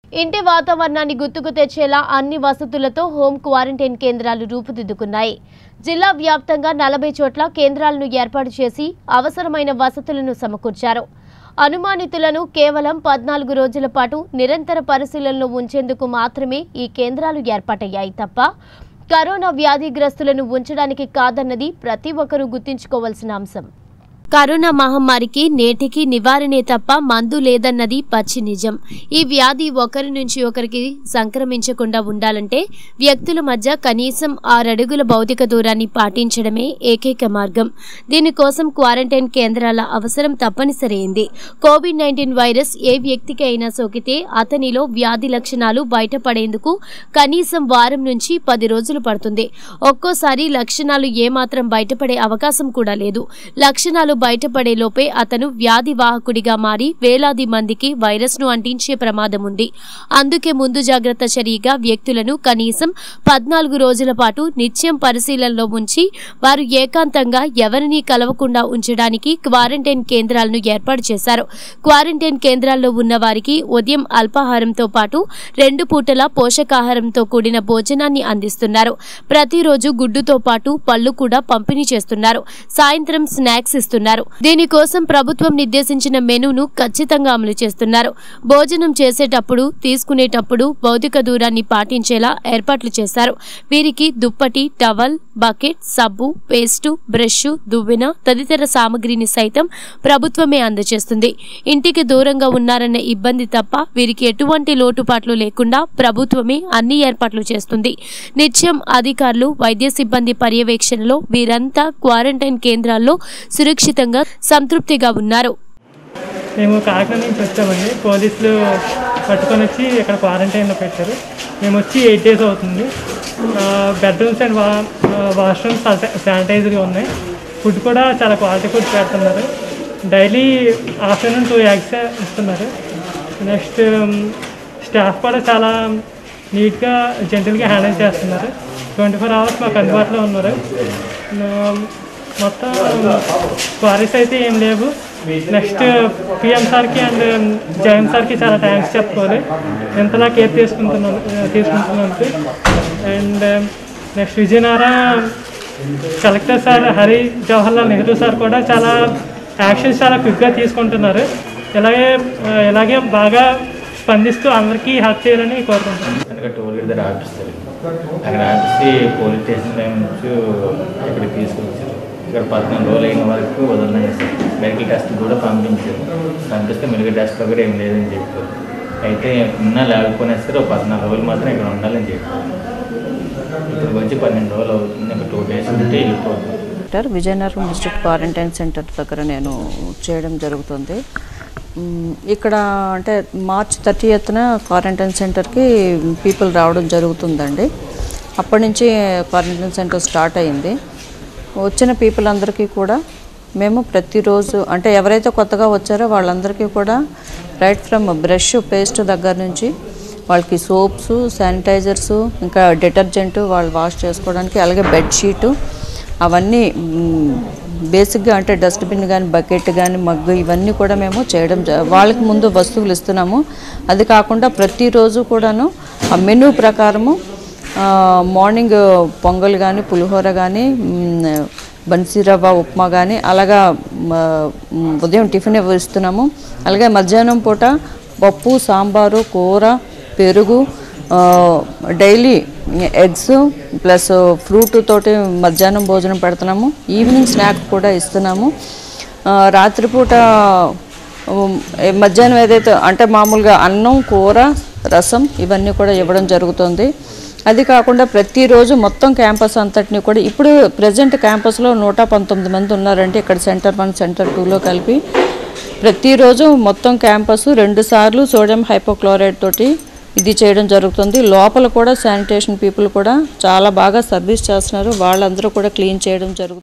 ఇంటి వాతావరణాన్ని గుర్తుకు తెచ్చేలా అన్ని వసతులతో హోమ్ క్వారంటైన్ కేంద్రాలు రూపుదిద్దుకున్నాయి. జిల్లా వ్యాప్తంగా 40 చోట్ల కేంద్రాలను ఏర్పాటు చేసి అవసరమైన వసతులను సమకూర్చారు. అనుమానితులను కేవలం 14 రోజుల పాటు నిరంతర పరిశీలనలో ఉంచేందుకు మాత్రమే ఈ కేంద్రాలు ఏర్పాటయ్యాయి తప్ప కరోనా వ్యాధిగ్రస్తులను ఉంచడానికి కాదన్నది ప్రతి ఒక్కరూ గుర్తుంచుకోవాల్సిన అంశం. కరోనా మహమ్మారికి నేటికి నివారణే తప్ప మందు లేదన్నది పచ్చి నిజం. ఈ వ్యాధి ఒకరి నుంచి ఒకరికి సంక్రమించకుండా ఉండాలంటే వ్యక్తుల మధ్య కనీసం 6 అడుగుల భౌతిక దూరాన్ని పాటించడమే ఏకైక మార్గం. దీనికోసం క్వారంటైన్ కేంద్రాల అవసరం తప్పనిసరైంది. కోవిడ్-19 వైరస్ ఏ వ్యక్తికి అయినా సోకితే అతనిలో వ్యాధి లక్షణాలు బయటపడేందుకు కనీసం వారం నుంచి 10 రోజులు పడుతుంది. ఒక్కోసారి లక్షణాలు ఏమాత్రం బయటపడే అవకాశం కూడా లేదు. లక్షణాలు బయటపడే లోపే అతను వ్యాధి వాహకుడిగా మారి వేలాది మందికి వైరస్ను అంటించే ప్రమాదం ఉంది. అందుకే ముందు జాగ్రత్త చర్యగా వ్యక్తులను కనీసం 14 రోజుల పాటు నిత్యం పరిశీలనలో ఉంచి వారు ఏకాంతంగా ఎవరినీ కలవకుండా ఉంచడానికి క్వారంటైన్ కేంద్రాలను ఏర్పాటు చేశారు. క్వారంటైన్ కేంద్రాల్లో ఉన్న వారికి ఉదయం అల్పాహారంతో పాటు 2 పూటల పోషకాహారంతో కూడిన భోజనాన్ని అందిస్తున్నారు. ప్రతిరోజు గుడ్డుతో పాటు పళ్ళు కూడా పంపిణీ చేస్తున్నారు. సాయంత్రం స్నాక్స్ ఇస్తున్నారు. దీనికోసం ప్రభుత్వం నిర్దేశించిన మెనూను ఖచ్చితంగా అమలు చేస్తున్నారు. భోజనం చేసేటప్పుడు తీసుకునేటప్పుడు భౌతిక దూరాన్ని పాటించేలా ఏర్పాట్లు చేశారు. వీరికి దుప్పటి, టవల్, బకెట్, సబ్బు, పేస్టు, బ్రష్, దువ్వెన తదితర సామగ్రిని సైతం ప్రభుత్వమే అందజేస్తుంది. ఇంటికి దూరంగా ఉన్నారన్న ఇబ్బంది తప్ప వీరికి ఎటువంటి లోటుపాట్లు లేకుండా ప్రభుత్వమే అన్ని ఏర్పాట్లు చేస్తుంది. నిత్యం అధికారులు, వైద్య సిబ్బంది పర్యవేక్షణలో వీరంతా క్వారంటైన్ కేంద్రాల్లో సురక్షితంగా సంతృప్తిగా ఉన్నారు. మేము కాకినాడ నుంచి వచ్చామండి. పోలీసులు పట్టుకొని వచ్చి ఇక్కడ క్వారంటైన్లో పెట్టారు. మేము వచ్చి 8 days అవుతుంది. బెడ్రూమ్స్ అండ్ వాష్రూమ్స్ శానిటైజర్గా ఉన్నాయి. ఫుడ్ కూడా చాలా క్వాలిటీ ఫుడ్ పెడుతున్నారు. డైలీ ఆఫ్టర్నూన్ 2 eggs ఇస్తున్నారు. నెక్స్ట్ స్టాఫ్ కూడా చాలా నీట్గా జెంటల్గా హ్యాండిల్ చేస్తున్నారు. 24 hours మాకు అందుబాటులో ఉన్నారు. మొత్తం క్వారీస్ అయితే ఏం లేవు. నెక్స్ట్ పిఎం సార్కి అండ్ జగన్ సార్కి చాలా థ్యాంక్స్ చెప్పుకోవాలి, ఎంతలా కేర్ తీసుకుంటున్నందుకు. And next Vizianagaram collector sir Hari Jawaharlal Nehru sir కూడా చాలా యాక్షన్స్ చాలా క్విక్గా తీసుకుంటున్నారు. ఇలాగే బాగా స్పందిస్తూ అందరికీ హెల్ప్ చేయాలని కోరుకుంటున్నాను. అక్కడ ఆపిసి పోలీస్ స్టేషన్ టైం నుంచి ఇక్కడికి తీసుకొచ్చారు. ఇక్కడ 14 రోజులు అయిన వరకు వదలని సార్. మెడికల్ టెస్ట్ కూడా పంపిస్తే మెడికల్ టెస్ట్ కూడా ఏం లేదని చెప్పారు. అయితే ఉన్నా లేకపోయినా సరే 14 రోజులు మాత్రం ఇక్కడ ఉండాలని చెప్పారు. ఇక్కడికి వచ్చి 12 రోజులు అవుతుంది. ఇంకా 2 days ఉంటే వెళ్ళిపోతుంది. విజయనగరం డిస్ట్రిక్ట్ క్వారంటైన్ సెంటర్ దగ్గర నేను చేయడం జరుగుతుంది. ఇక్కడ అంటే March 30th క్వారంటైన్ సెంటర్కి పీపుల్ రావడం జరుగుతుందండి. అప్పటి నుంచి క్వారంటైన్ సెంటర్ స్టార్ట్ అయింది. వచ్చిన పీపుల్ అందరికీ కూడా మేము ప్రతిరోజు అంటే ఎవరైతే కొత్తగా వచ్చారో వాళ్ళందరికీ కూడా రైట్ ఫ్రమ్ బ్రష్, పేస్ట్ దగ్గర నుంచి వాళ్ళకి సోప్స్, శానిటైజర్స్, ఇంకా డిటర్జెంట్ వాళ్ళు వాష్ చేసుకోవడానికి, అలాగే బెడ్షీటు అవన్నీ బేసిక్గా అంటే డస్ట్బిన్ కానీ, బకెట్ కానీ, మగ్గు ఇవన్నీ కూడా మేము చేయడం వాళ్ళకి ముందు వస్తువులు ఇస్తున్నాము. అది కాకుండా ప్రతిరోజు కూడాను ఆ మెనూ ప్రకారము మార్నింగ్ పొంగల్ కానీ, పులిహోర కానీ, బన్సీ రవ్వ ఉప్మా కానీ అలాగా ఉదయం టిఫిన్ ఇస్తున్నాము. అలాగే మధ్యాహ్నం పూట పప్పు, సాంబారు, కూర, పెరుగు, డైలీ ఎగ్స్ ప్లస్ ఫ్రూట్ తోటి మధ్యాహ్నం భోజనం పెడుతున్నాము. ఈవినింగ్ స్నాక్ కూడా ఇస్తున్నాము. రాత్రిపూట మధ్యాహ్నం ఏదైతే అంటే మామూలుగా అన్నం, కూర, రసం ఇవన్నీ కూడా ఇవ్వడం జరుగుతుంది. అది కాకుండా ప్రతిరోజు మొత్తం క్యాంపస్ అంతటిని కూడా ఇప్పుడు ప్రజెంట్ క్యాంపస్లో 119 మంది ఉన్నారంటే ఇక్కడ సెంటర్ 1, సెంటర్ 2లో కలిపి ప్రతిరోజు మొత్తం క్యాంపస్ 2 సార్లు సోడియం హైపోక్లోరైడ్ తోటి ఇది చేయడం జరుగుతుంది. లోపల కూడా శానిటేషన్ పీపుల్ కూడా చాలా బాగా సర్వీస్ చేస్తున్నారు. వాళ్ళందరూ కూడా క్లీన్ చేయడం జరుగుతుంది.